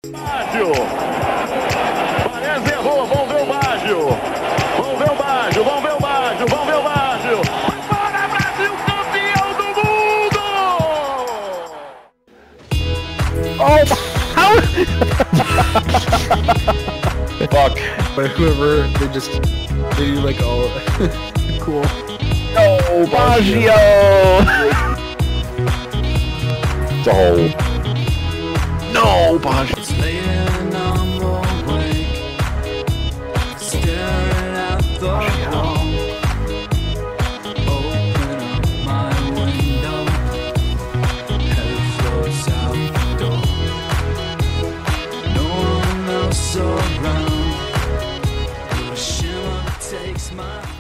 Baggio. Parece errou, vamos ver o Baggio. Vamos ver o Baggio, vamos ver o Baggio, vamos ver o Baggio. Para Brasil, campeão do mundo! Oh, how? Fuck. But whoever, they do like all cool. No, Baggio! It's a hole. No, Baggio. Laying on awake, staring at the wall. Open up my window, head floats out the door. No one else around, the shimmer takes my